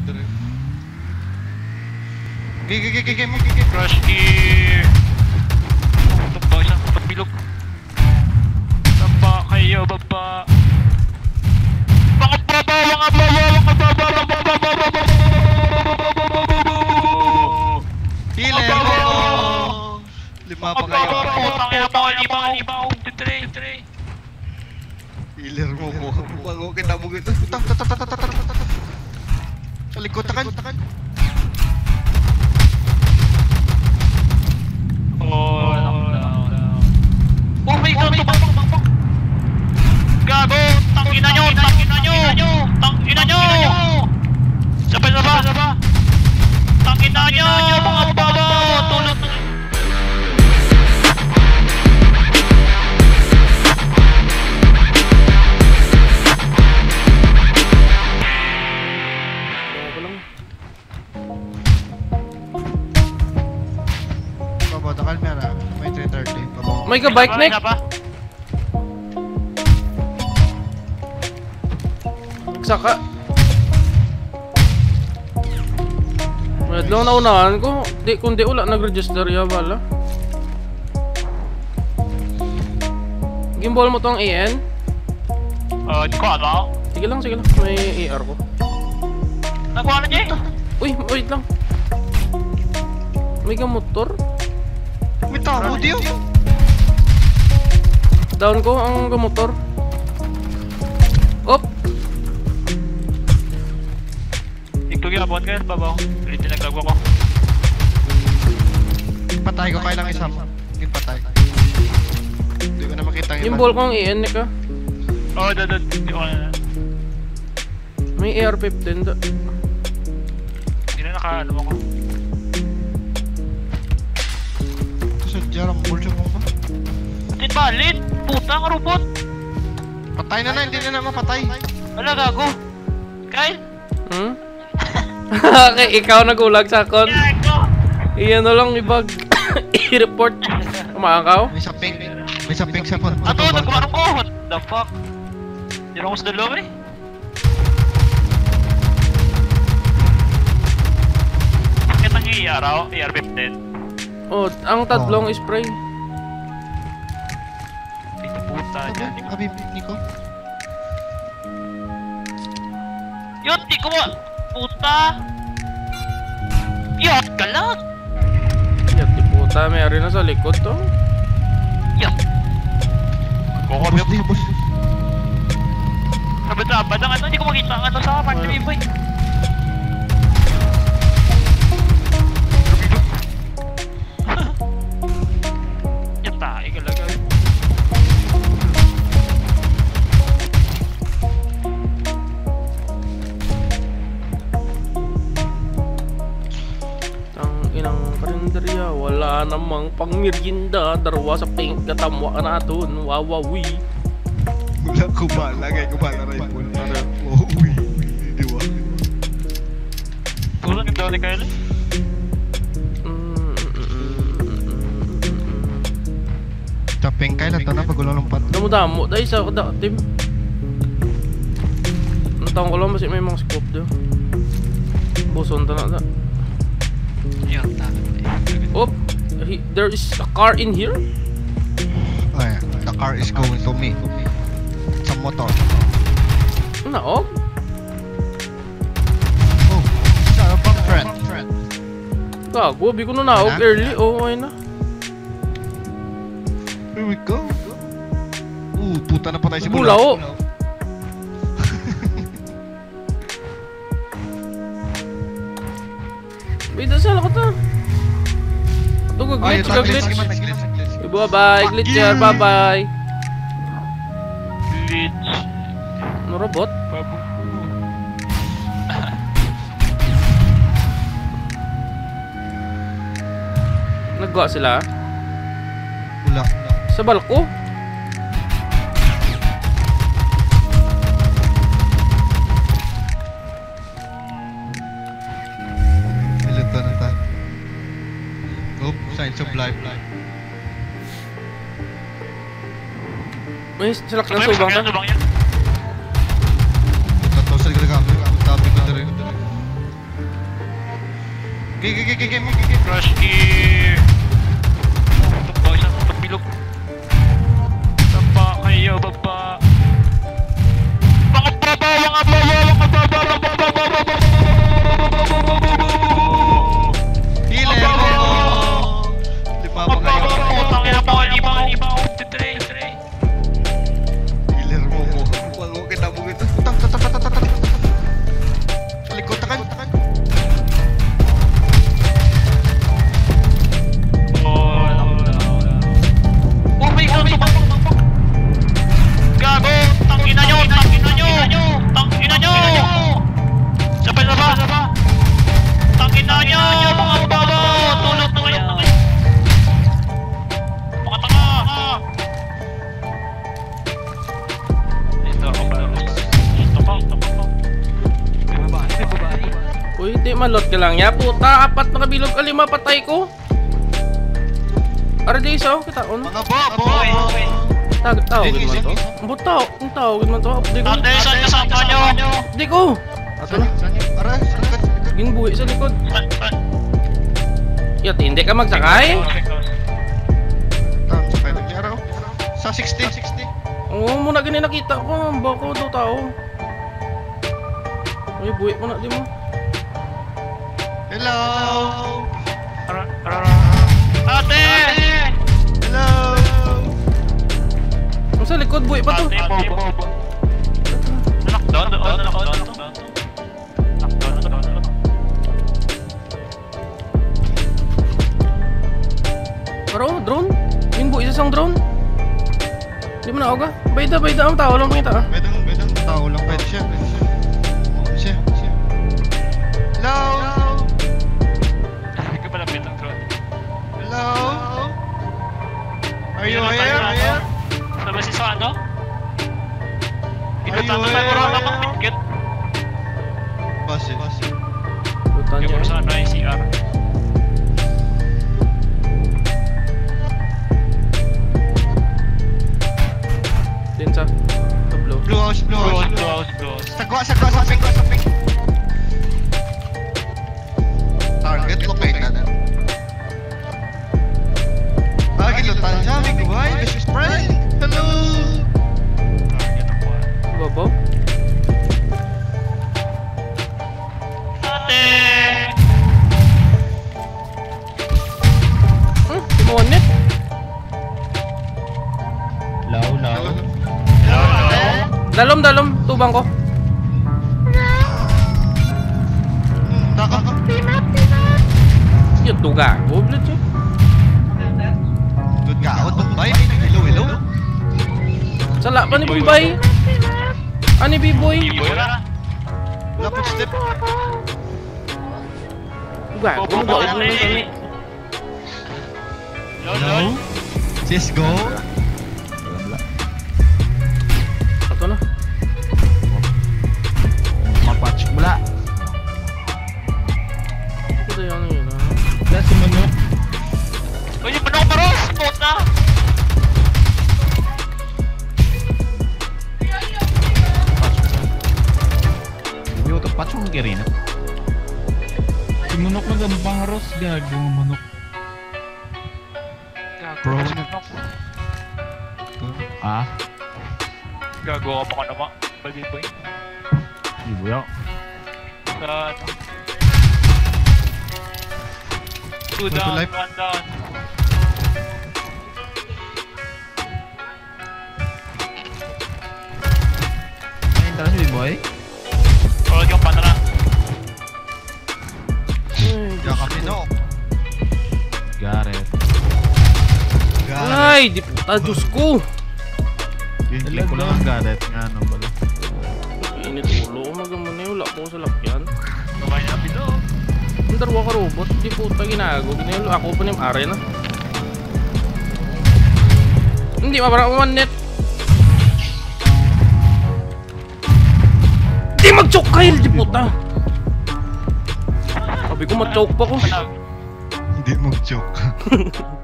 Gigi mo. Crush gear. Baba isang pagbilog. Baba kayo, baba. Mga baba. Healer mo. Lima pa kayo. Limaw. Titray. Healer mo. Bago kita mo gito. Sa likod takan. Oh my God, tumakbo. Gago, tangina nyo. Sabay. Tangina nyo, mga baba. Tulog. Takal meron. May 330. May ka-bike, Nick? Saka. Medyo naunahan ko. Kung di wala nag-register ya bala. Gimbal mo tong AN? Di ko alam. Sige lang. May AR ko. Nakuha na niya eh. Uy, wait lang. May ka-motor? May tao, diyo. Down ko ang motor. Op. Ito ginabon kayo, babaw. Ito naglagwa ko. Patay ko kailang isang. Hindi patay. Hindi ko na makita ang Yung ball ko ang EN, Nick ah. Oh, hindi ko na. May AR-15 da. Hindi na naka-ano ako. Jarang bullshit mo ba? Atin balit! Putang robot! Patay na, hindi na mapatay. Wala gago! Kyle? Okay, ikaw nagulag sa akon. Gago! Iyan na lang ibag. I-report. Kumakaw? May saping sa phone. Ato, nagkumarong ko! What the fuck? Hindi ako sa dalawa eh. Bakit ang i-araw? AR-15? Oh, ang tatlong spray. Ito puta dyan. Abi, Nico. Yun, di ko ba? Puta! Yun, galag! Yat, di puta, mayroon na sa likod to. Yun! Kukurbi ako. Boss. Sabad ang ano, hindi ko makita ang ano sa part ni Boy. Yata, ikalaga. Inang karinderya, wala namang pangmerienda. Darwa sa pink katamwa naton, wawawi. Wala kumala, kaya kumala rin po. Uwi, di ba? Tulad ng daw ni Kyle? Tapeng Kyle, ito na pag ululumpat. Damo-damo, dahil sa team. Ang taong ko lang kasi may mga scope doon. Buson ta na. Yata. Oh, there is a car in here? Oh yeah, the car is going to me. It's a motor. Naog? Oh, it's a bang friend. Gago, bi ko na naog early. Oh, ay na. Here we go. Puta na patay si Bulao. Bida sala ka ta. Ito ka glitch, glitch. Bye-bye, glitcher, bye-bye. Glitch. Ano robot? Babu. Nagwa sila? Wala. Sa balko? Ilita na ta. Oh, signs of life. May salak ng subang ta? Ito sa gagawin. Tabi ko na rin. Game. Crush gear. Tumba, isang pagbilog. Tamba kayo, baba. Mga baba. Healer mo. Lima pa kayo. Utang ina mo, lima. Tray. Healer mo. Bago kita mo ito. Utang. Talikot takan. Oh my God, tumakbo. Gago, tangina nyo. Sabay na ba? Tangina nyo, mga babo. Tulog na kayo. Mga tanga. Ito ako ba? Ito pa. Babae. Uy, di malot ka lang ya. Puta, 4 na kabilog ka, 5 patay ko. RD so, kita on. Mga bobo. Tawagin man to. Ang tawagin man to. Di ko. Anderson, kasama nyo. Di ko. Ato na. Aray, Ginbuhi sa likod. Yat, hindi ka magsakay? sakay na klaro. Sa 60. Oo, muna ganyan nakita ko. Bako daw tao. Uy, buhi mo na, di mo. Hello. Ate! Hello. Ang sa likod, buhi pa to. Ate, bobo. Knockdown. Pero, drone? Yung buhi sa isang drone? Di mo na ako ka? Bayda ang tao lang pakita ah. Bedang tao lang pwede siya. Hello. Hindi ka pala bitang drone. Hello. Are you here? Sabi si sa ano? Are you Inutan na tayo here? ng midget. Basi. Lutan Yung niya. sa ano yung CR. Din sa tablo. Blue house. Sagwa sa pink. Target located. Gilutan siya, may guhay, best friend. Hello. Target ako. Babaw? Ate! Timonit? Hello. Dalom, tubang ko. Taka. Yun, tuga. Bublit siya. Good ka, Bombay. Hello. Sala pa ni Bombay. Ani B-boy? Iboy na. Wala po step. Tuga. Bobo ate. Lol. Sis, go. Ato na. Mapatch mula. Ito yung ano yun ah. That's yung manok. Uy, yung manok paros! Puta! Yung ito patch mo kaya rin. Si manok na gambang haros. Gago ng manok. Bro. Ah? Gago ka pa ka naman. Baliboy. Ibo yun. Sa ano? Two Go to down, life. 1 down. Ay, tara si B-boy. Tulad yung panara. Kami no. Gareth. Ay, di puta, Diyos ko. Yung click ko lang ang Gareth. Nga ano pala. Init ulo ko, magamon na wala po sa lakyan. Kamay na bilo. Ang darwa ka robot, di puta ginago. Ginalo ako pa niyang are na. Hindi, maparang umanit. Di mag-choke Kyle, di puta. Sabi ko ma-choke pa ko. Hindi mag-joke.